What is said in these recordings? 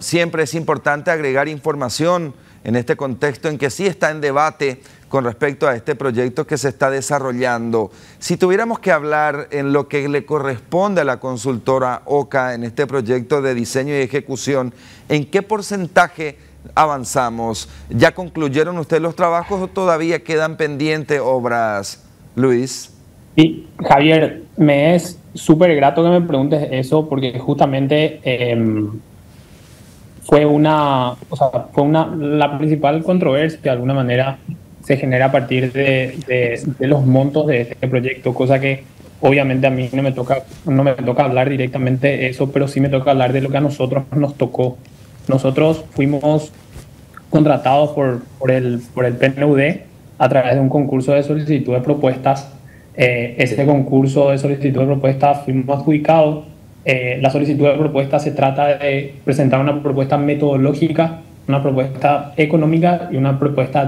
siempre es importante agregar información en este contexto en que sí está en debate con respecto a este proyecto que se está desarrollando. Si tuviéramos que hablar en lo que le corresponde a la consultora OCA en este proyecto de diseño y ejecución, ¿en qué porcentaje avanzamos? ¿Ya concluyeron ustedes los trabajos o todavía quedan pendientes obras, Luis? Sí, Javier, me es súper grato que me preguntes eso porque justamente la principal controversia de alguna manera se genera a partir de los montos de este proyecto, cosa que obviamente a mí no me toca hablar directamente de eso, pero sí me toca hablar de lo que a nosotros nos tocó. Nosotros fuimos contratados por el PNUD a través de un concurso de solicitud de propuestas. Ese concurso de solicitud de propuestas fuimos adjudicados. La solicitud de propuestas se trata de presentar una propuesta metodológica, una propuesta económica y una propuesta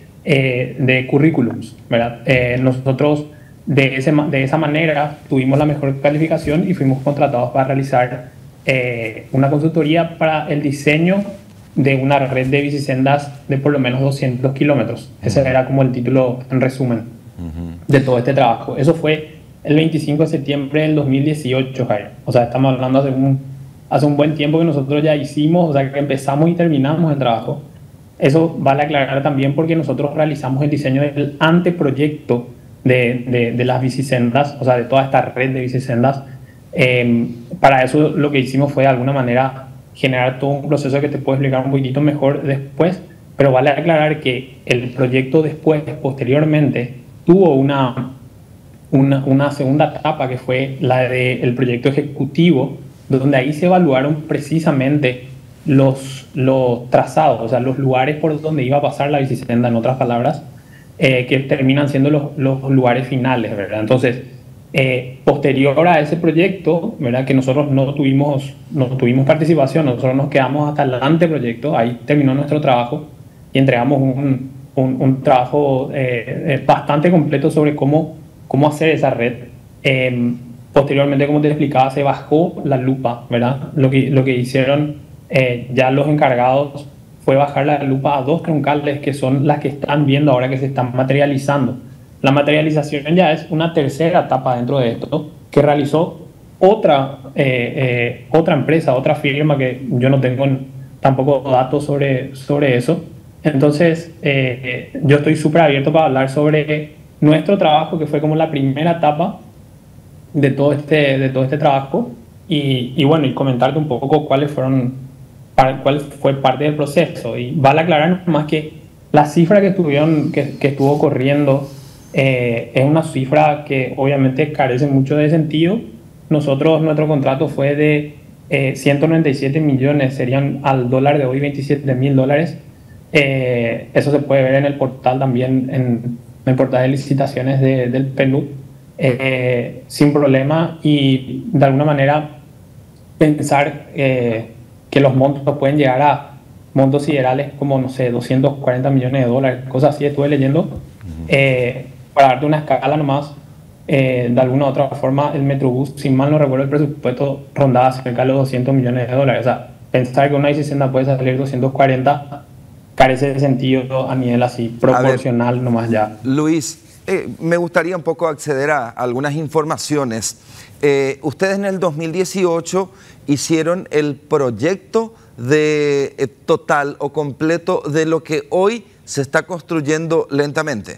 de currículums, ¿verdad? Nosotros de esa manera tuvimos la mejor calificación y fuimos contratados para realizar una consultoría para el diseño de una red de bicisendas de por lo menos 200 kilómetros. Ese era como el título en resumen de todo este trabajo. Eso fue el 25 de septiembre del 2018, Jair. O sea, estamos hablando hace un buen tiempo que nosotros ya hicimos, o sea, que empezamos y terminamos el trabajo. Eso vale aclarar también porque nosotros realizamos el diseño del anteproyecto de las bicisendas, o sea, de toda esta red de bicisendas. Para eso lo que hicimos fue de alguna manera generar todo un proceso que te puedo explicar un poquitito mejor después, pero vale aclarar que el proyecto después, posteriormente, tuvo una segunda etapa que fue la del proyecto ejecutivo, donde ahí se evaluaron precisamente los trazados, o sea, los lugares por donde iba a pasar la bicisenda, en otras palabras, que terminan siendo los lugares finales, ¿verdad? Entonces, posterior a ese proyecto, ¿verdad?, que nosotros no tuvimos participación, nosotros nos quedamos hasta el anteproyecto, ahí terminó nuestro trabajo y entregamos un trabajo bastante completo sobre cómo hacer esa red. Posteriormente, como te explicaba, se bajó la lupa, ¿verdad? Lo que hicieron ya los encargados fue bajar la lupa a 2 troncales que son las que están viendo ahora que se están materializando. La materialización ya es una tercera etapa dentro de esto que realizó otra empresa, otra firma que yo no tengo tampoco datos sobre eso. Entonces, yo estoy súper abierto para hablar sobre nuestro trabajo, que fue como la primera etapa de todo este trabajo, y bueno, y comentarte un poco cuál fue parte del proceso. Y vale aclarar más que la cifra que estuvo corriendo es una cifra que obviamente carece mucho de sentido. Nuestro contrato fue de 197 millones, serían al dólar de hoy $27.000. Eso se puede ver en el portal también, en el portal de licitaciones del PNUD, sin problema, y de alguna manera pensar que los montos pueden llegar a montos siderales como, no sé, $240 millones, cosas así, estuve leyendo. Para darte una escala nomás, de alguna u otra forma, el Metrobús, si mal no recuerdo, el presupuesto rondaba cerca de los $200 millones. O sea, pensar que una bicicenda puede salir 240 carece de sentido a nivel así proporcional nomás ya. Luis, me gustaría un poco acceder a algunas informaciones. Ustedes en el 2018 hicieron el proyecto de total o completo de lo que hoy se está construyendo lentamente.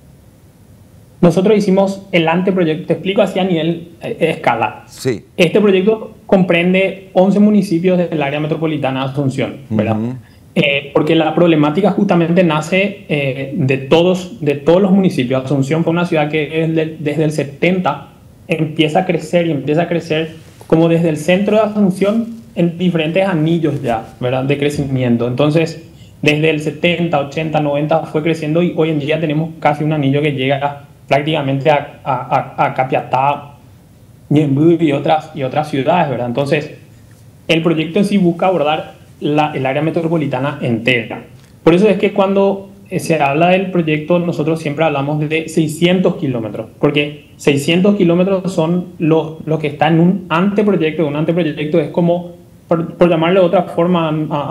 Nosotros hicimos el anteproyecto, te explico así a nivel escala. Sí. Este proyecto comprende 11 municipios del área metropolitana de Asunción, ¿verdad? Porque la problemática justamente nace de todos los municipios. Asunción fue una ciudad que desde el 70 empieza a crecer como desde el centro de Asunción en diferentes anillos ya, ¿verdad?, de crecimiento. Entonces, desde el 70, 80, 90 fue creciendo y hoy en día tenemos casi un anillo que llega prácticamente a Capiatá, Ñemby y otras ciudades, ¿verdad? Entonces, el proyecto en sí busca abordar el área metropolitana entera. Por eso es que cuando se habla del proyecto, nosotros siempre hablamos de 600 kilómetros, porque 600 kilómetros son los que están en un anteproyecto. Un anteproyecto es como por llamarle de otra forma,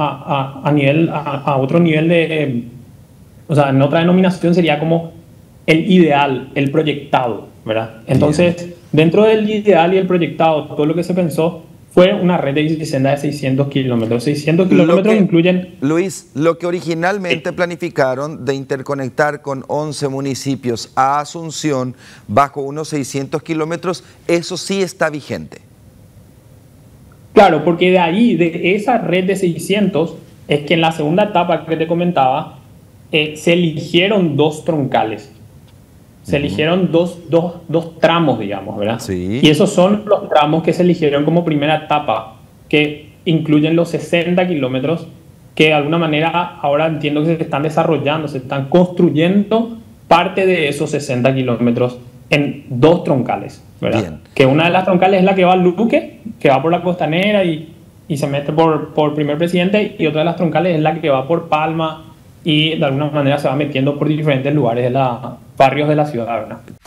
a otro nivel de, o sea, en otra denominación sería como el ideal, el proyectado, ¿verdad? Entonces, bien, dentro del ideal y el proyectado, todo lo que se pensó fue una red de bicicenda de 600 kilómetros. 600 kilómetros incluyen... Luis, lo que originalmente planificaron de interconectar con 11 municipios a Asunción bajo unos 600 kilómetros, eso sí está vigente. Claro, porque de ahí, de esa red de 600, es que en la segunda etapa que te comentaba, se eligieron dos troncales. Se eligieron dos tramos, digamos, ¿verdad? Sí. Y esos son los tramos que se eligieron como primera etapa, que incluyen los 60 kilómetros, que de alguna manera ahora entiendo que se están desarrollando, se están construyendo parte de esos 60 kilómetros en dos troncales, ¿verdad? Bien. Que una de las troncales es la que va a Luque, que va por la Costanera y se mete por Primer Presidente, y otra de las troncales es la que va por Palma y de alguna manera se va metiendo por diferentes lugares de barrios de la ciudad, ¿verdad?